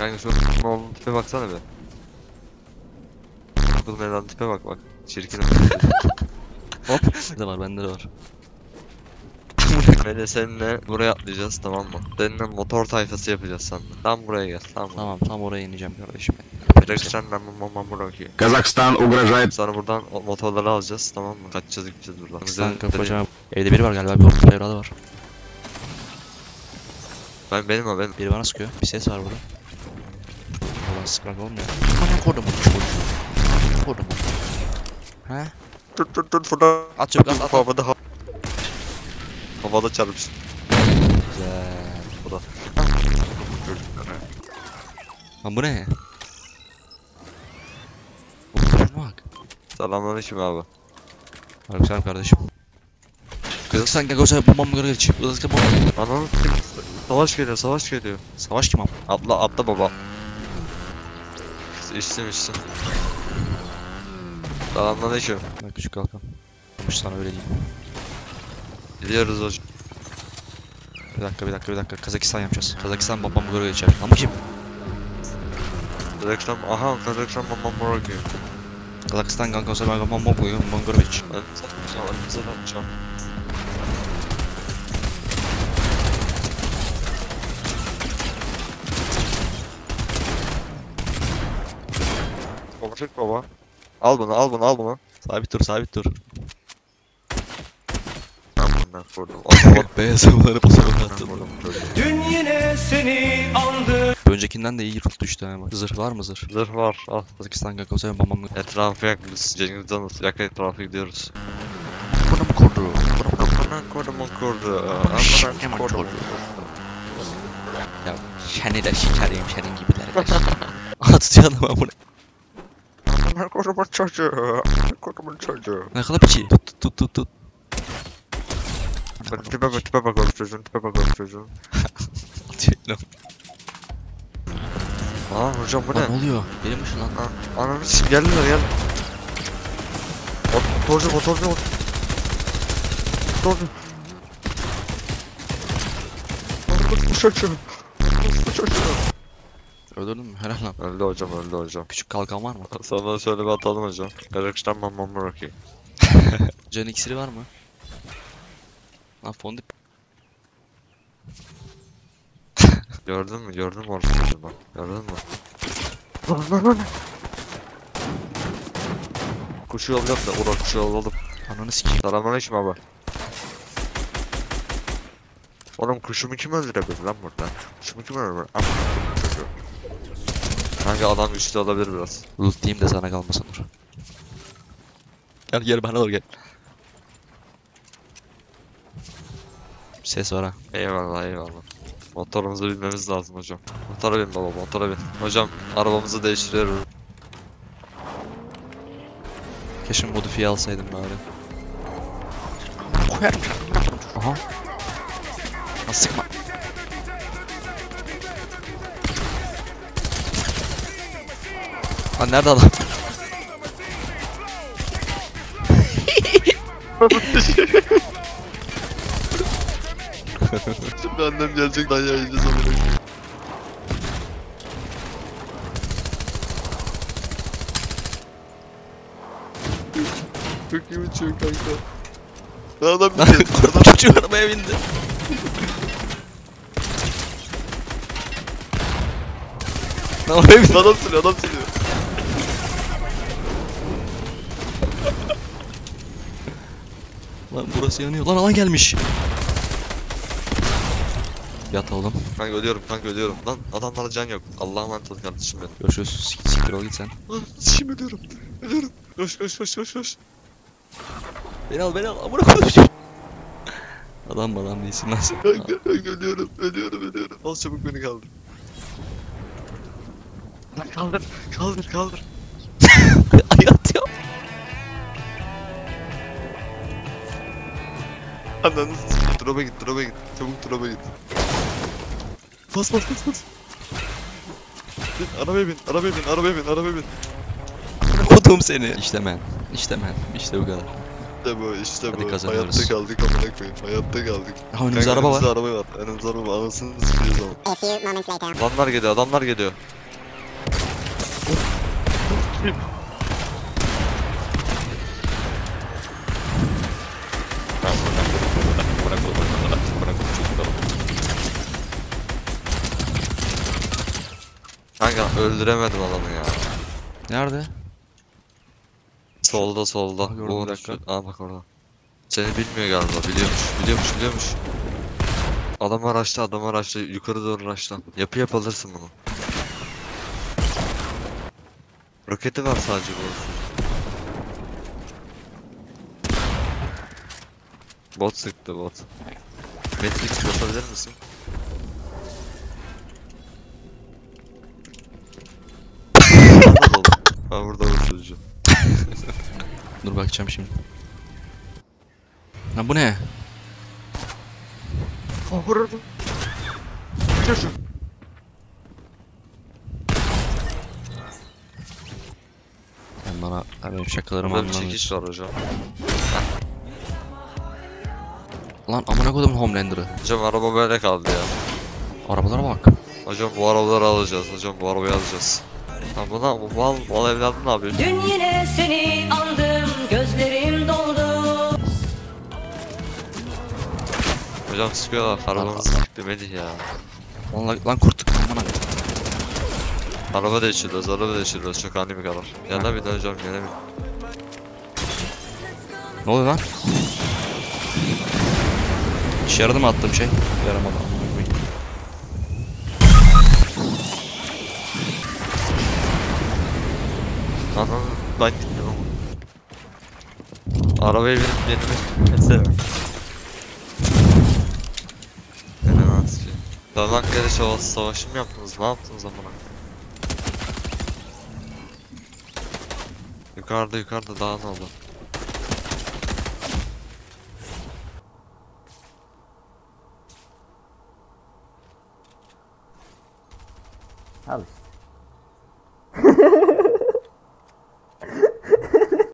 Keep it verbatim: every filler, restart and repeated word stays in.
Kanka şu oğlum tipe baksana be. Bu meydan tipe bak bak. Çirkin. Hop. Bende var, bende de var. Ve de seninle buraya atlayacağız, tamam mı? Seninle motor tayfası yapacağız seninle. Tam buraya gel, tamam mı? Tamam, tam oraya ineceğim kardeşim. Direkt senden mamam buraya. Казахстан угрожает. Sonra buradan o motorları alacağız, tamam mı? Kaçacağız gideceğiz buradan. Sen kapacağım. Evde biri var galiba, bir orta evladı var. Ben benim o benim. Biri bana sıkıyor. Bir ses var burada. Ulan sıkmak olmuyor. Bana kodum bu çocuğu. Kodum bu. He? Tut tut tut fırla. At çabuk at at. Havada ha. Havada çarpış. Güzel. Bu da. Lan bu ne? Şuna bak. Selamünaleyküm abi. Aleykümselam kardeşim. Kazakistan Gagos'a bombam mı geç? Kazakistan bomba. Ananı savaş geliyor, savaş geliyor. Savaş kim am? Atla atla baba. İçtim içtim. Selamünaleyküm. Ben küçük kalkan. Olmuş sana öyle diyeyim. Gidiyoruz hocam. Bir dakika bir dakika bir dakika. Kazakistan yapacağız. Kazakistan bombam mı geçer? Ama kim? Kazakistan, aha Kazakistan mamam buraya. Kazakistan Gagos'a ben bombam mı koyuyorum? Mongoloviç. Ben satacağım, ben satacağım. Baba çek baba. Al bunu, al bunu, al bunu. Sabit dur sabit dur. Ben bundan vurdum. Allah Beyaz havaları basarak ben attım. vurdum. Dün yine seni andım. Öncekinden de iyi yurt düştü ha bak. Zırh var mı zırh? Zırh var, al. Kazakistan Gagos'a bombam mı? Etrafı yak biz. Cengiz Danız, yak etrafı gidiyoruz. Bunu mu kurdu? Amına kodumun kurdu. Amına kodumun kurdu. Ya seni de şekerim senin gibiler. Aha tutuyor adam bunu. Amına kodumun çocuğu. Amına kodumun çocuğu. Ne kadar piçi. Tut tut tut tut tut. Bak tipe bak, tipe bak oğlum çocuğun, tipe bak oğlum çocuğun. Atıyor lan. Aa hocam bu ne? Lan ne oluyor? Benim mışın lan. Ha, ananı s*** geldiler gel. Motorcu motorcu motorcu. Motorcu. Bu çocuğu. Bu çocuğu. Öldürdün mü? Helal lan. Öldü hocam, öldü hocam. Küçük kalkan var mı? Sana şöyle bir atalım hocam. Kazakistan mamam Rocky. Can iksiri var mı? Lan fondip. Gördün mü? Gördün mü orada çocuğu bak? Gördün mü? Lan lan lan. Kuşu alacağım da uğra kuşu alalım. Ananı sikeyim. Selamünaleyküm abi. Oğlum kuşumu kim öldürebilir lan burada? Kuşumu kim öldürebilir? Amma çocuğu. Hangi adam üstü alabilir biraz? Loot diyeyim de sana kalmasın dur. Gel gel bana doğru gel. Ses var ha. Eyvallah eyvallah. Motorumuzu bilmemiz lazım hocam. Motora bin baba, motora bin. Hocam arabamızı değiştiriyoruz. Keşke modifiye alsaydım bari. Koyarım sana. Aha. Lan sıkma. Lan nerede adam? Şimdi annem gelecek daha yayınlayacağız onu. Çok iyi uçuyor kanka. Lan adam bindi. Kurban çocuğu arabaya bindi. Lan oraya bindi. Adam sürüyor, adam sürüyor. Lan burası yanıyor. Lan alan gelmiş. Yat oğlum. Kanka ölüyorum, kanka ölüyorum. Lan adamlara can yok. Allah'a emanet ol kardeşim benim. Görüşürüz. Sik siktir ol git sen. Lan şimdi ölüyorum. Ölüyorum. Koş koş koş koş koş. Beni al beni al. Amına koyayım. Adam mı adam değilsin lan sen. Kanka, kanka ölüyorum, ölüyorum, ölüyorum. Al çabuk beni kaldır. Lan kaldır, kaldır, kaldır. Ay atıyor. Ananı s***. Drop'a git, drop'a git. Çabuk drop'a git. Bas bas bas bas. Bin, arabaya bin, arabaya bin, arabaya bin, arabaya bin. Kodum seni. İşte ben. İşte ben. İşte bu kadar. İşte bu, işte Hadi bu. kazanıyoruz. Hayatta kaldık amına koyayım. Hayatta kaldık. Ha, önümüzde Kanka, araba var. önümüzde araba var. Önümüzde araba var. Anasını sikeceğiz ama. A few moments later. Adamlar geliyor, adamlar geliyor. Kanka öldüremedim adamı ya. Nerede? Solda solda. Aha, gördüm, Uğur bir dakika. şu- Aa bak orada. Seni bilmiyor galiba. Biliyormuş. Biliyormuş biliyormuş. Adam araçta adam araçta. Yukarı doğru araçta. Yapı yap alırsın bunu. Roketi var sadece bu. Bot sıktı bot. Matrix basabilir misin? Burada dolu. Ha burada bu çocuğu. Dur bakacağım şimdi. Lan bu ne? Ha vururdum. Çocuğum. Ben bana ben benim şakalarımı Burada bir anlamıyorum. çekiş var hocam. Lan amına koydum Homelander'ı. Hocam araba böyle kaldı ya. Arabalara bak. Hocam bu arabaları alacağız. Hocam bu arabayı alacağız. Ha buna bu mal, mal evladım ne yapıyor? Dün yine seni andım, gözlerim doldu. Hocam sıkıyorlar. Arabamızı sıktı Melih ya. Lan, lan, lan kurttuk amına. Araba değiştiriyoruz, araba değiştiriyoruz. Çok ani bir karar. Yana bin hocam, yana bin. Ne oluyor lan? İşe yaradı mı attığım şey? Yaramadı amına koyayım. Anam ben gittim ama. Arabaya binip yenime mesela. Denemez ki. Danakkale savaşı, savaşı mı yaptınız? Ne yaptınız amına? Yukarıda yukarıda daha ne oldu? Al işte.